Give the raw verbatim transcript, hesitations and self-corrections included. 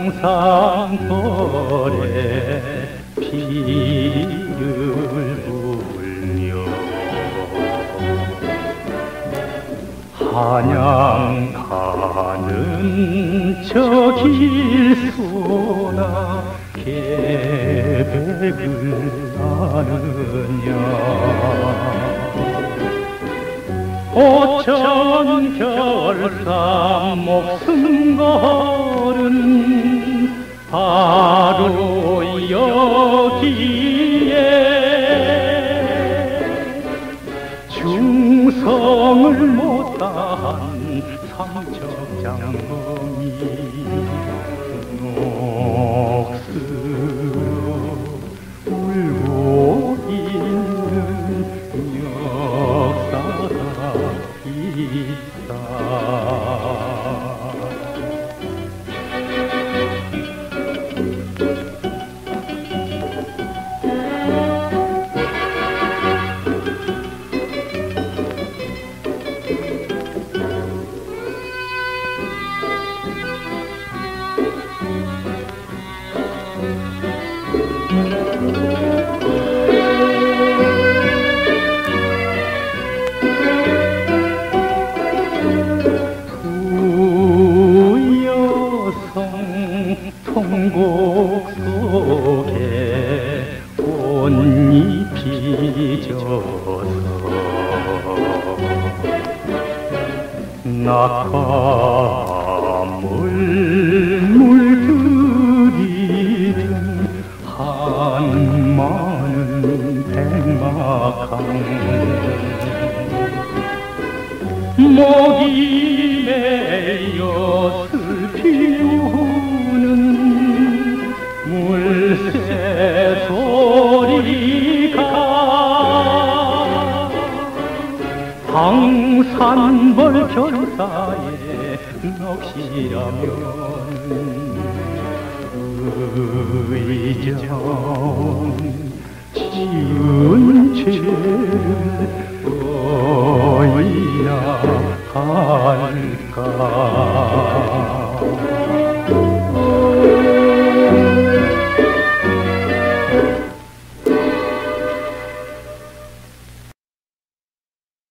상상벌에 피를 불며 한양 가는 저 길소나 계백을 아느냐 오천 결사 목숨 걸은 바로 여기에 충성을 못한 삼척장엄이 녹슬어 울고 있는 역사가 있다. 통곡 속에 꽃잎이 져서 낙하물 물들이던 한 많은 백마강 목이 메여 슬피 물새 소리가 황산벌 결사에 넋이라면 의정 지은 죄를 어이야 할까.